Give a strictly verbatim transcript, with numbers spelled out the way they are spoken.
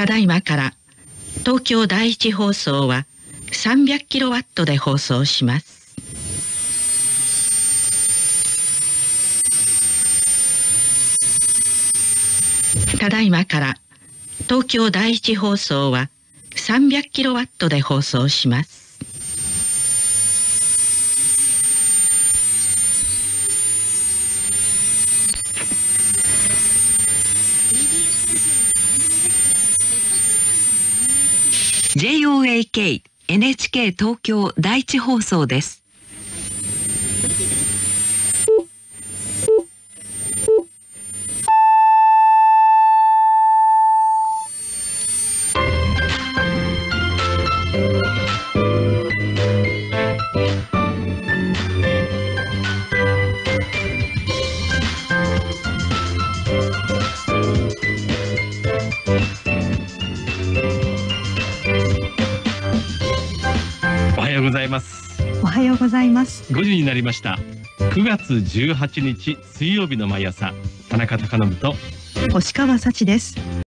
ただいまから東京第一放送は さんびゃくキロワット で放送します。ただいまから東京第一放送は さんびゃくキロワット で放送します。 ジェイオーエーケー エヌエイチケー 東京第一放送です。 おはようございます。 おはようございます。 ごじになりました。くがつじゅうはちにち水曜日の毎朝、田中貴信と星川幸です。